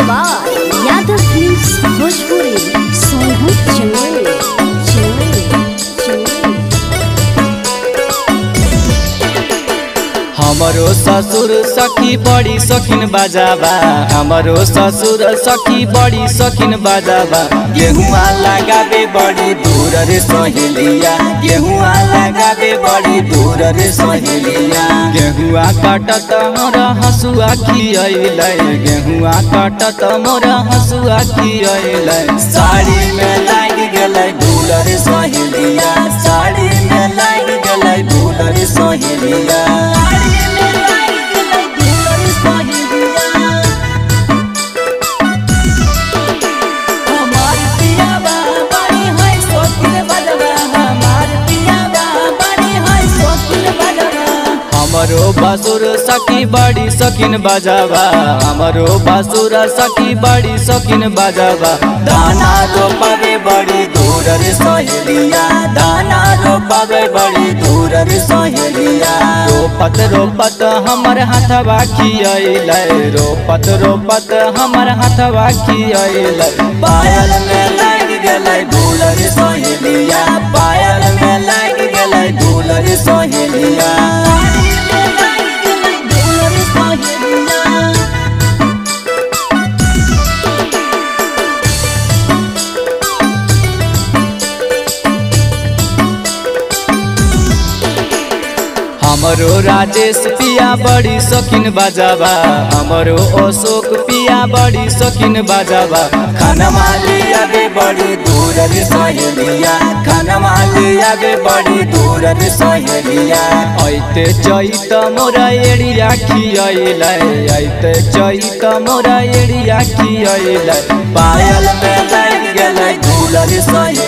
By Yadav films Bhojpuri Sonu Chandel. हमरो ससुर सखी बड़ी शौकीन बाजाबा, हमरो ससुर सखी बड़ी शौकीन बाजाबा। गेहुआ लगाबे बड़ी दूर रे सहेलिया, गेहुआ लगाबे बड़ी दूर रे सहेलिया। गेहुआ काटत मोर हसुआ खियैलै, गेहुआ काटत मोर हसुआ खियैलै। साड़ी में लाग गेलै धूल रे सहेलिया, साड़ी में लाग गेलै धूल रे सहेलिया। हमरो बासुर सखी बड़ी शौकीन बाजाबा, हमरो बासुर सखी बड़ी शौकीन बाजाबा। दाना रोपाबे बड़ी दूर रे सहेलिया, दाना रोपाबे बड़ी दूर रे सहेलिया। रोपत रोपत हमर हाथवा खियैलै, रोपत रोपत हमर हाथवा खियैलै। पायल में लाग गेलै धूल रे सहेलिया, पायल में लाग गेलै धूल रे सहेलिया। हमरो राजेश पिया बड़ी शौकीन बाजाबा, हमरो अशोक पिया बड़ी शौकीन बाजाबा। खानमा लियाबे बड़ी दूर रे सहेलिया, खानमा लियाबे बड़ी दूर रे सहेलिया। ऐते चैत मोरा एड़िया खियैलै, ऐते चैत मोरा एड़िया खियैलै। पायल में लाग गेलै धूल रे सहेलिया।